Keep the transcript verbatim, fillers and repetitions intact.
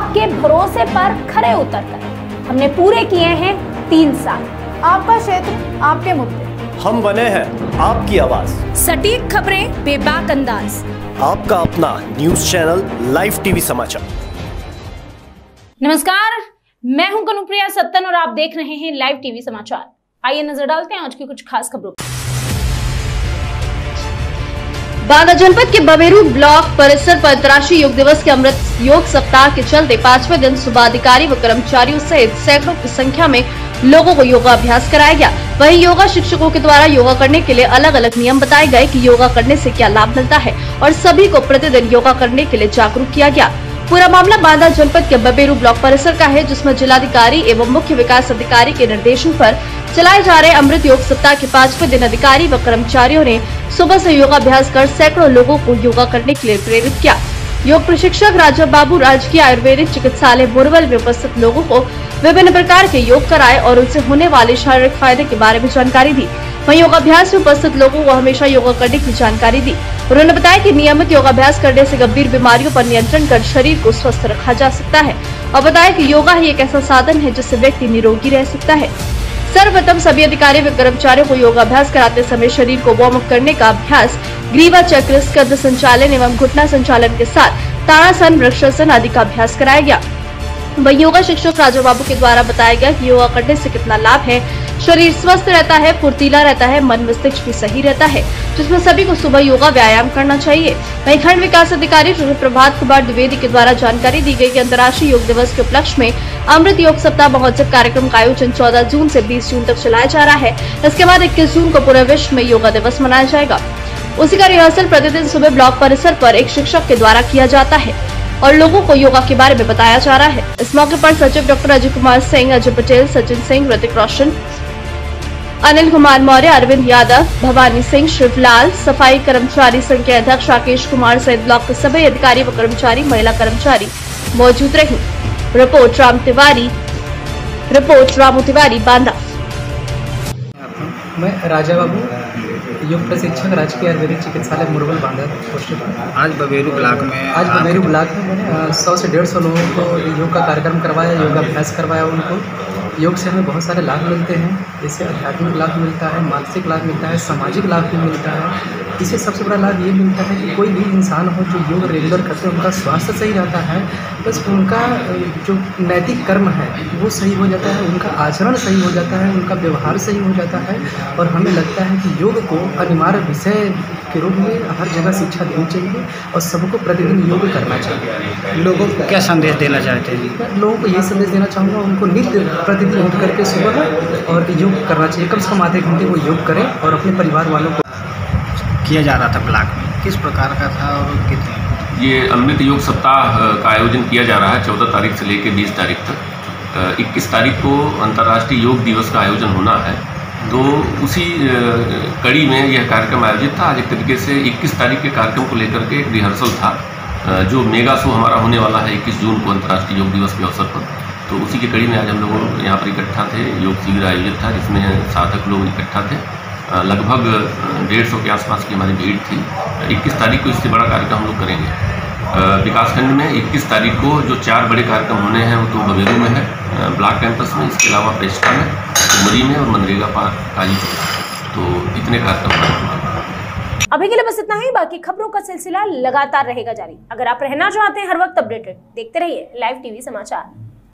आपके भरोसे पर खरे उतरकर हमने पूरे किए हैं तीन साल। आपका क्षेत्र, आपके मुद्दे, हम बने हैं आपकी आवाज। सटीक खबरें, बेबाक अंदाज, आपका अपना न्यूज चैनल लाइव टीवी समाचार। नमस्कार, मैं हूं कनुप्रिया सत्तन और आप देख रहे हैं लाइव टीवी समाचार। आइए नजर डालते हैं आज की कुछ खास खबरों। बांदा जनपद के बबेरू ब्लॉक परिसर पर अंतर्राष्ट्रीय योग दिवस के अमृत योग सप्ताह के चलते पांचवें दिन सुबह अधिकारी व कर्मचारियों सहित सैकड़ों की संख्या में लोगों को योगाभ्यास कराया गया। वहीं योगा शिक्षकों के द्वारा योगा करने के लिए अलग अलग नियम बताए गए कि योगा करने से क्या लाभ मिलता है और सभी को प्रतिदिन योगा करने के लिए जागरूक किया गया। पूरा मामला बांदा जनपद के बबेरू ब्लॉक परिसर का है, जिसमें जिलाधिकारी एवं मुख्य विकास अधिकारी के निर्देशन पर चलाए जा रहे अमृत योग सप्ताह के पांचवें दिन अधिकारी व कर्मचारियों ने सुबह से योगाभ्यास कर सैकड़ों लोगों को योगा करने के लिए प्रेरित किया। योग प्रशिक्षक राजा बाबू राजकीय आयुर्वेदिक चिकित्सालय बोरवल में उपस्थित लोगों को विभिन्न प्रकार के योग कराए और उनसे होने वाले शारीरिक फायदे के बारे में जानकारी दी। वहीं योगाभ्यास में उपस्थित लोगों को हमेशा योगा करने की जानकारी दी। उन्होंने बताया कि नियमित योगाभ्यास करने से गंभीर बीमारियों पर नियंत्रण कर शरीर को स्वस्थ रखा जा सकता है और बताया कि योगा ही एक ऐसा साधन है जिससे व्यक्ति निरोगी रह सकता है। सर्वप्रथम सभी अधिकारी व कर्मचारियों को योगाभ्यास कराते समय शरीर को वार्म अप करने का अभ्यास ग्रीवा चक्र, स्कंद संचालन एवं घुटना संचालन के साथ ताड़ासन, वृक्षासन आदि का अभ्यास कराया गया। वहीं योगा शिक्षक राजा बाबू के द्वारा बताया गया कि योगा करने से कितना लाभ है। शरीर स्वस्थ रहता है, फुर्तीला रहता है, मन मस्तिष्क भी सही रहता है, जिसमें सभी को सुबह योगा व्यायाम करना चाहिए। वहीं खंड विकास अधिकारी प्रभात कुमार द्विवेदी के द्वारा जानकारी दी गई कि अंतर्राष्ट्रीय योग दिवस के उपलक्ष्य में अमृत योग सप्ताह महोत्सव कार्यक्रम का आयोजन चौदह जून से बीस जून तक चलाया जा रहा है। इसके बाद इक्कीस जून को पूरे विश्व में योगा दिवस मनाया जाएगा। उसी का रिहर्सल प्रतिदिन सुबह ब्लॉक परिसर पर एक शिक्षक के द्वारा किया जाता है और लोगों को योगा के बारे में बताया जा रहा है। इस मौके पर सचिव डॉक्टर अजय कुमार सिंह, अजय पटेल, सचिन सिंह, ऋतिक रोशन, अनिल कुमार मौर्य, अरविंद यादव, भवानी सिंह, शिवलाल, सफाई कर्मचारी संघ के अध्यक्ष राकेश कुमार सहित ब्लॉक के सभी अधिकारी व कर्मचारी, महिला कर्मचारी मौजूद रही। Report Ram Tiwari report Ramu Tiwari Banda. मैं राजा बाबू, योग प्रशिक्षक, राजकीय आयुर्वेदिक चिकित्सालय मुरबल बांदा पोस्टेड। आज बबेरू ब्लॉक में आज बबेरू ब्लॉक में मैंने सौ से डेढ़ सौ लोगों को योग का कार्यक्रम करवाया, योगाभ्यास करवाया। उनको योग से हमें बहुत सारे लाभ मिलते हैं, जैसे आध्यात्मिक लाभ मिलता है, मानसिक लाभ मिलता है, सामाजिक लाभ भी मिलता है। इससे सबसे बड़ा लाभ ये मिलता है कि कोई भी इंसान हो जो योग रेगुलर करते हैं, उनका स्वास्थ्य सही रहता है, बस उनका जो नैतिक कर्म है वो सही हो जाता है, उनका आचरण सही हो जाता है, उनका व्यवहार सही हो जाता है। और हमें लगता है कि योग को अनिवार्य विषय के रूप में हर जगह शिक्षा देनी चाहिए और सबको प्रतिदिन योग करना चाहिए। लोगों को क्या संदेश देना चाहते हैं? लोगों को ये संदेश देना चाहूँगा, उनको नित्य प्रतिदिन उठ करके सुबह और योग करना चाहिए। कम से कम आधे घंटे वो योग करें और अपने परिवार वालों को। किया जा रहा था ब्लॉक में, किस प्रकार का था और कितने? ये अमृत योग सप्ताह का आयोजन किया जा रहा है चौदह तारीख से लेकर बीस तारीख तक। इक्कीस तारीख को अंतर्राष्ट्रीय योग दिवस का आयोजन होना है, तो उसी कड़ी में यह कार्यक्रम आयोजित था। आज एक तरीके से इक्कीस तारीख के कार्यक्रम को लेकर के एक रिहर्सल था, जो मेगा शो हमारा होने वाला है इक्कीस जून को अंतर्राष्ट्रीय योग दिवस के अवसर पर। तो उसी की कड़ी में आज हम लोग यहाँ पर इकट्ठा थे। योग शिविर आयोजित था जिसमें साधक लोग इकट्ठा थे, लगभग डेढ़ सौ के आसपास की हमारी भीड़ थी। इक्कीस तारीख को इससे बड़ा कार्यक्रम हम लोग करेंगे विकासखंड में। इक्कीस तारीख को जो चार बड़े कार्यक्रम होने हैं वो तो बबेरू में है, ब्लॉक कैंपस में, इसके अलावा पेस्टा में, उमरी में और मनरेगा पार्क काली चौक। तो इतने कार्यक्रम। अभी के लिए बस इतना ही। बाकी खबरों का सिलसिला लगातार रहेगा जारी। अगर आप रहना चाहते हैं हर वक्त अपडेटेड, देखते रहिए लाइव टीवी समाचार।